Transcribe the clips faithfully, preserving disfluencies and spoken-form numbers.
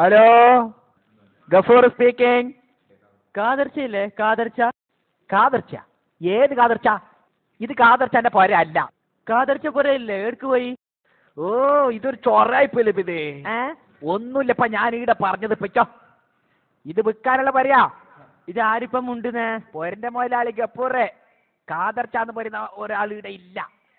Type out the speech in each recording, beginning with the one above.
Hello, Gafoor speaking. കാതർച്ചയില്ലേ? കാതർച്ച. കാതർച്ച? ഏത് കാതർച്ച? ഇത് കാതർച്ചന്റെ പോര അല്ല. കാതർച്ച പോരല്ലേ? എടുക്ക് പോയി. ഓ, ഇതൊരു ചൊറായിപ്പല്ലേ ഇത്. ഏ ഒന്നുമില്ലപ്പ ഞാൻ ഈടെ പറഞ്ഞത് പിച്ചോ. ഇത് വിൽക്കാനുള്ള പറയാ. ഇത് ആരിപ്പം ഉണ്ടെന്നേ? പോരന്റെ മുതലാളി ഗഫൂറെ. കാതർച്ച എന്ന് പറയുന്ന ഒരാൾ ഇവിടെ ഇല്ല.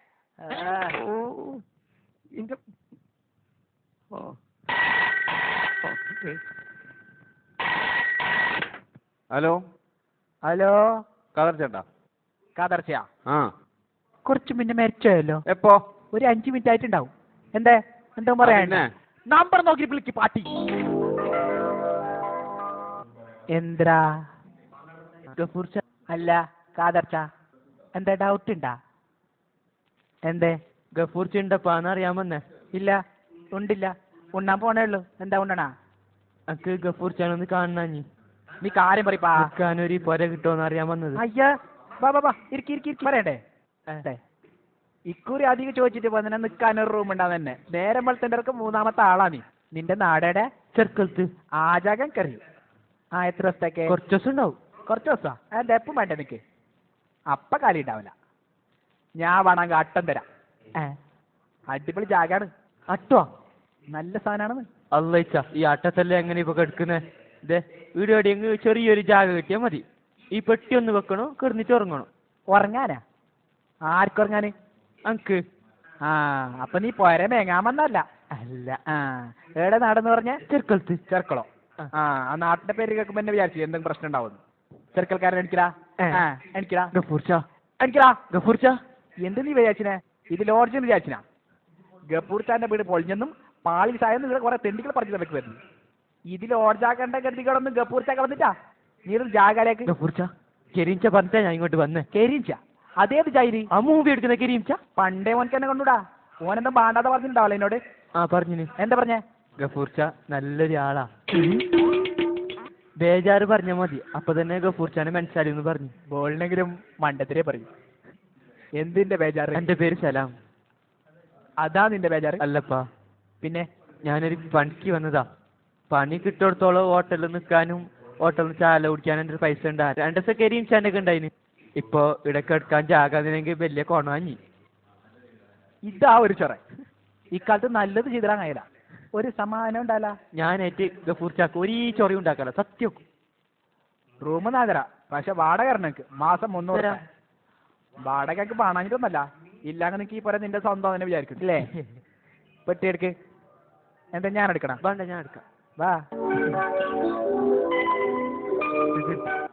ഹലോ ഹലോ, കാതർച്ചേട്ടാ? കാതർച്ചയാ? ആ, കുറച്ച് മുന്നേ മരിച്ചോയല്ലോ. എപ്പോ? ഒരു അഞ്ചു മിനിറ്റ് ആയിട്ടുണ്ടാവും. എന്തേ എന്താ പറയാ? നമ്പർ നോക്കി വിളിക്ക് പാട്ടി. എന്താ ഗഫൂർച്ച അല്ല കാതർച്ച? എന്താ ഡൗട്ട് ഉണ്ടാ? എന്തേ? ഗഫൂർച്ച ഉണ്ടപ്പാന്ന് അറിയാൻ വന്നേ. ഇല്ല, ഉണ്ടില്ല. ഉണ്ണാൻ പോണേ ഉള്ളൂ. എന്താ ഉണ്ണണാ? അക്ക് ഗഫൂർച്ചാനൊന്ന് കാണാഞ്ഞി. നീ കാര്യം പറയപ്പാ. നിൽക്കാനൊരു പൊര കിട്ടുമോന്ന് അറിയാൻ വന്നത്. അയ്യാ, ബാ ബാ ബാ ഇരിക്കി ഇരിക്കി ഇരിക്കി പറയണ്ടേ? ഇക്കുറി അധികം ചോദിച്ചിട്ട് വന്നെ നിൽക്കാനൊരു റൂം ഉണ്ടാവും തന്നെ. നേരം വെളുത്തൻ്റെ മൂന്നാമത്തെ ആളാ നീ. നിന്റെ നാടയുടെ ചെറുക്കലത്ത് ആജാകം കറിയും. ആ, എത്ര ദിവസത്തേക്ക്? കുറച്ച് ദിവസം ഉണ്ടാവും. കുറച്ച് ദിവസം? എന്താ എപ്പം വേണ്ടേ നിനക്ക്? അപ്പ കാലി ഉണ്ടാവില്ല. ഞാൻ വേണമെങ്കിൽ അട്ടം തരാം. അടിപൊളി ജാഗാണ്. അട്ടോ? നല്ല സാധനമാണെന്ന്. അല്ലച്ച, ഈ അട്ടത്തല്ലേ എങ്ങനെ ഇപ്പൊ കിടക്കുന്നേ? ഇതേ വീഡിയോ എവിടെയെങ്കിലും ചെറിയൊരു ജാഗ കിട്ടിയാൽ മതി. ഈ പെട്ടി ഒന്ന് വെക്കണോ, കിടന്നിട്ട് ഉറങ്ങണോ. ഉറങ്ങാനാ? ആർക്കുറങ്ങാന്? അങ്ക്. ആ, അപ്പൊ നീ പോരെ മേങ്ങാമെന്നല്ല. അല്ല. ആ, ഏടെ നാടെന്ന് പറഞ്ഞ? ചെറുക്കലത്ത്. ചെർക്കളോ? ആ, ആ നാട്ടിന്റെ പേര് കേൾക്കുമ്പോ എന്നെ വിചാരിച്ചു എന്തെങ്കിലും പ്രശ്നം ഉണ്ടാവും. ചെറുക്കൽക്കാരൻ എനിക്കടാ. എനിക്കടാ ഗഫൂർച്ച. എനിക്കടാ ഗഫൂർച്ച. എന്ത് നീ വിചാരിച്ചിനെ? ഇത് ലോഡ്ജ് വിചാരിച്ചിനാ? ഗഫൂർച്ചാന്റെ വീട് പൊളിഞ്ഞെന്നും പാളി സായെന്നും ഇവിടെ കുറെ തെണ്ടികൾ പറഞ്ഞു തലക്ക് വരുന്നു. ഇത് ലോഡ്ജാക്കേണ്ട ഗതികളൊന്നും ഗഫൂർച്ച കളഞ്ഞിട്ടാ നീ ഒരു ജാഗയിലേക്ക്. ഗഫൂർച്ച കെരീംച്ച പറഞ്ഞാ ഞാൻ ഇങ്ങോട്ട് വന്നേ. കെരീംച്ച? അതേത് ചൈരി? ആ മൂവി എടുക്കുന്ന കെരീംച്ച. പണ്ടേ ഓനക്ക് എന്നെ കൊണ്ടുവിടാ. ഓനെന്താ പാണ്ടാതെ പറഞ്ഞിട്ടുണ്ടാവല്ലോ എന്നോട്. ആ, പറഞ്ഞിന്. എന്താ പറഞ്ഞേ? ഗഫൂർച്ച നല്ലൊരു ആളാ, ബേജാറ് പറഞ്ഞാ മതി അപ്പൊ തന്നെ ഗഫൂർച്ചാനെ മനസ്സിലായെന്ന് പറഞ്ഞു. ബോളിനെങ്കിലും മണ്ടത്തിലേ പറയും. എന്തിന്റെ ബേജാറ്? എന്റെ പേര് സലാം. അതാ നിന്റെ ബേജാറ്? അല്ലപ്പാ, പിന്നെ ഞാനൊരു പണിക്ക് വന്നതാ. പണി കിട്ടിടത്തോളം ഹോട്ടലിൽ നിൽക്കാനും ഹോട്ടലിൽ ചാല കുടിക്കാനും എൻ്റെ പൈസ ഉണ്ടാ. രണ്ട് ദിവസം കെരീംച്ചാൻ്റെ ഒക്കെ ഉണ്ടായിന്. ഇപ്പൊ ഇടയ്ക്ക് എടുക്കാൻ ജാകാതിനെങ്കിൽ വലിയ കൊണാഞ്ഞി. ഇതാ ഒരു ചൊറ. ഇക്കാലത്ത് നല്ലത് ചെയ്തിടാൻ കഴിയില്ല. ഒരു സമാധാനം ഉണ്ടാവില്ല. ഞാനേറ്റ് ഗഫൂർച്ചാക്ക് ഒരു ചൊറി ഉണ്ടാക്കാലോ സത്യം. റൂം നാലര, പക്ഷെ വാടക എനിക്ക് മാസം മുന്നൂറ്. വാടകക്ക് പണഞ്ഞിട്ടൊന്നല്ല. ഇല്ലാങ്ക നിനക്ക് ഈ പോലെ നിന്റെ സ്വന്തം തന്നെ വിചാരിക്കും അല്ലേ? പെട്ടി എടുക്ക്. എന്താ ഞാൻ എടുക്കണം? വേണ്ട, ഞാൻ എടുക്കാം. വാ.